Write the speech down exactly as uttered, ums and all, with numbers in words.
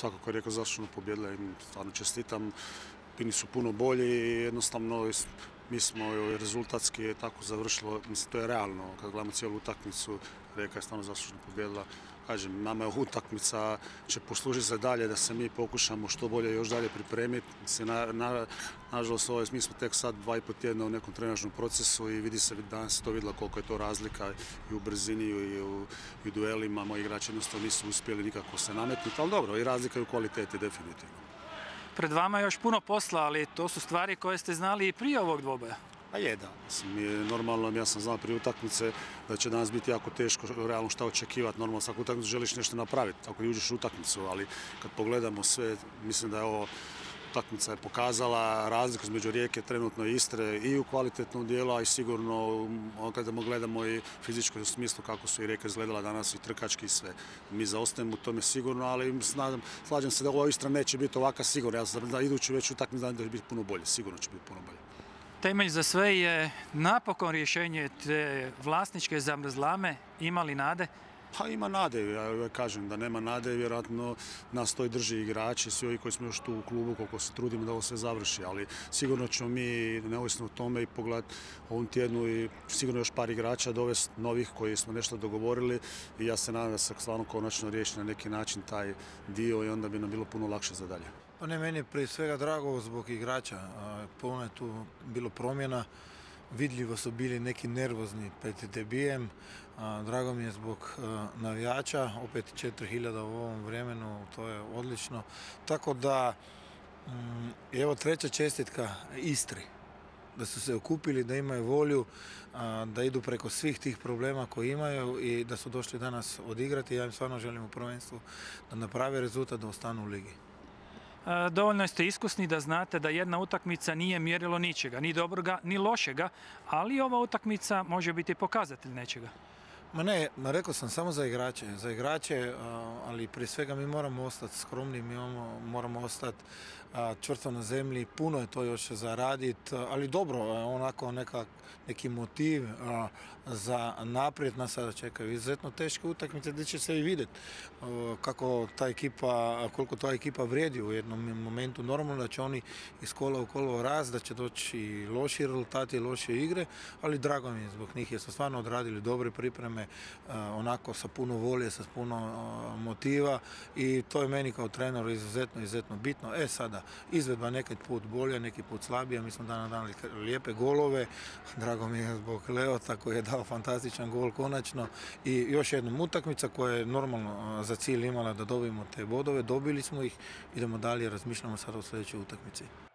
svakako je rekao zaslužno pobjedila i stvarno čestitam. Bili su puno bolji i jednostavno mi smo rezultatski je tako završilo, mislim to je realno, kad gledamo cijelu utakmicu, Rijeka je stvarno zaslužno pobjedila. Kažem, nama je utakmica će poslužiti za dalje da se mi pokušamo što bolje još dalje pripremiti. Na, na, nažalost, ovaj, mi smo tek sad dva i po tjedna u nekom trenažnom procesu i vidi se, danas se to vidjela koliko je to razlika i u brzini i u, i u duelima. Moji igrači jednostavno nisu uspjeli nikako se nametnuti, ali dobro, i razlika je u kvaliteti definitivno. Pred vama je još puno posla, ali to su stvari koje ste znali i prije ovog dvoboja. A je, da. Mislim, normalno, ja sam znao prije utakmice da će danas biti jako teško realno šta očekivati. Normalno, svaku utakmicu želiš nešto napraviti ako uđeš u utakmicu, ali kad pogledamo sve, mislim da je ovo utakmica je pokazala razliku između Rijeke trenutno i Istre i u kvalitetnom dijelu, a i sigurno kada gledamo i fizičko u smislu kako su i Rijeka izgledala danas i trkački i sve. Mi zaostajemo u tome sigurno, ali snadam, slažem se da ova Istra neće biti ovaka sigurno. Ja sam da idući već utakmicu da će biti puno bolje, sigurno će biti puno bolje. Temelj za sve je napokon rješenje te vlasničke zavrzlame. Ima li nade? Pa ima nade, ja kažem da nema nade, vjerojatno nas to i drži igrači, svi ovi koji smo još tu u klubu, koliko se trudimo da ovo sve završi, ali sigurno ćemo mi, neovisno o tome, i pogledati ovom tjednu i sigurno još par igrača dovesti novih koji smo nešto dogovorili i ja se nadam da se stvarno konačno riješi na neki način taj dio i onda bi nam bilo puno lakše za dalje. Pa ne, meni je prije svega drago zbog igrača, puno je tu bilo promjena. Vidljivo su bili neki nervozni pred debijem. Drago mi je zbog navijača, opet četiri hiljade u ovom vremenu, to je odlično. Tako da, evo treća čestitka Istri, da su se okupili, da imaju volju, da idu preko svih tih problema koje imaju i da su došli danas odigrati. Ja im stvarno želim u prvenstvu da naprave rezultat, da ostanu u ligi. Dovoljno ste iskusni da znate da jedna utakmica nije mjerilo ničega, ni dobroga, ni lošega, ali ova utakmica može biti pokazatelj nečega. Ma ne, rekao sam samo za igrače, za igrače, ali prije svega mi moramo ostati skromni, mi moramo ostati čvrsto na zemlji, puno je to još za raditi, ali dobro, onako neka, neki motiv za naprijed nas sada čekaju. Izuzetno teške utakmice gdje će se i vidjeti kako ta ekipa, koliko ta ekipa vrijedi u jednom momentu. Normalno da će oni iz kola u kolo rast, da će doći i loši rezultati, i loše igre, ali drago mi je zbog njih jer su stvarno odradili dobre pripreme, onako sa puno volje, sa puno motiva i to je meni kao treneru izuzetno, izuzetno bitno. E sada, izvedba neki put bolja, neki put slabija, mi smo danas dali lijepe golove, drago mi je zbog Leota koji je dao fantastičan gol konačno i još jednom utakmica koja je normalno za cilj imala da dobijemo te bodove, dobili smo ih, idemo dalje, razmišljamo sada o sljedećoj utakmici.